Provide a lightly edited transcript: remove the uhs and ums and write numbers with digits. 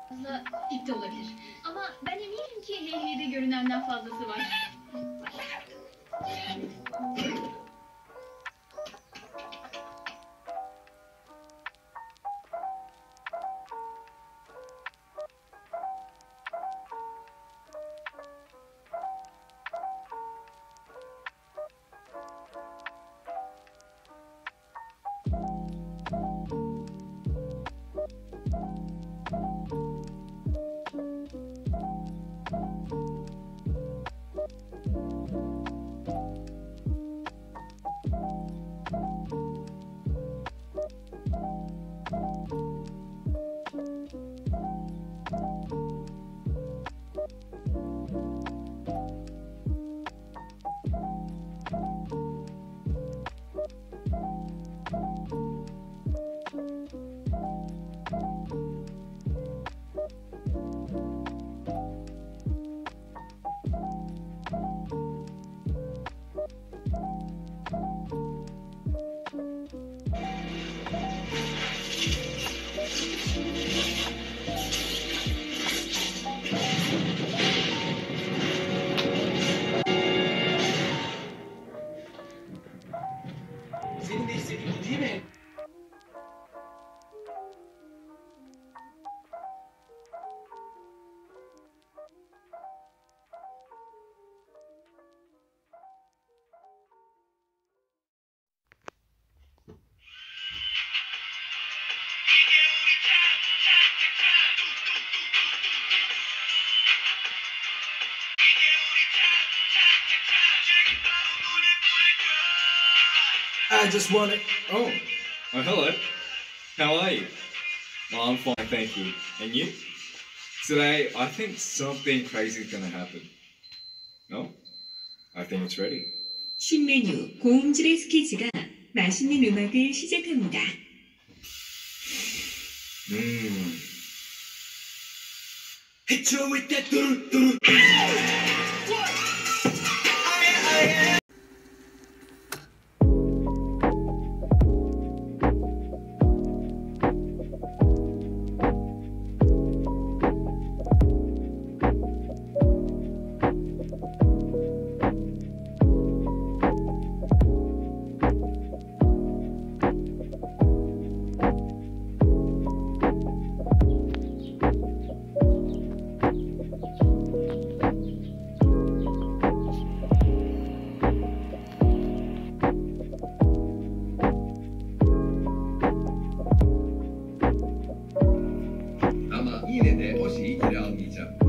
Fazla tip de olabilir. Ama ben eminim ki Heyhey'de görünenden fazlası var. Senin de istediğin bu değil mi? I just want it. Oh, hello. How are you? Well, I'm fine, thank you. And you? Today, I think something crazy is gonna happen. No? I think it's ready. 신메뉴 고음질의 스키즈가 맛있는 음악을 시작합니다. Hit you with that doo-doo. Ama yine de o şeyi geri almayacağım.